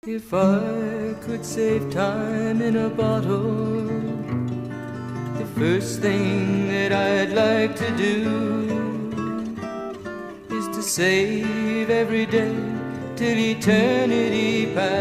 If I could save time in a bottle, the first thing that I'd like to do is to save every day till eternity passes.